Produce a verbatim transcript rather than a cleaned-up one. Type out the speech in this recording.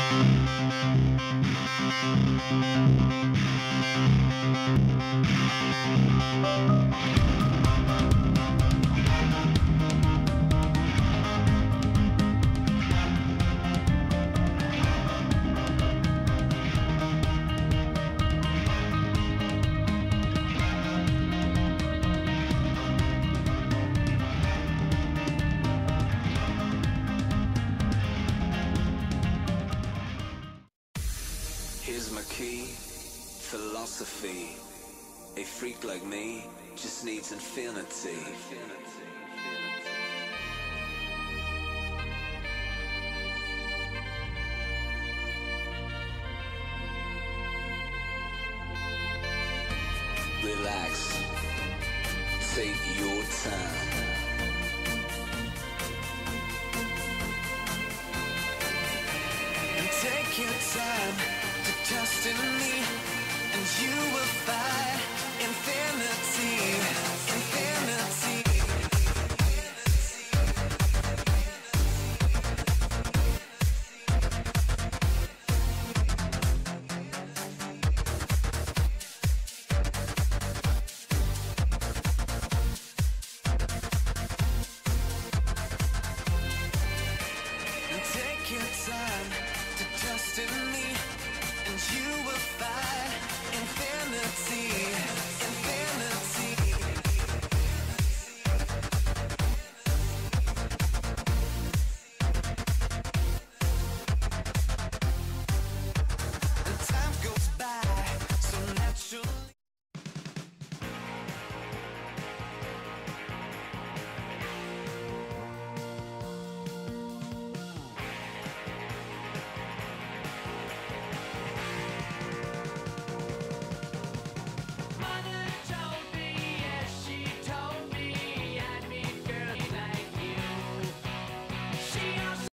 Here's my key, philosophy. A freak like me just needs infinity. Relax, take your time. And take your time to trust in me, and you will find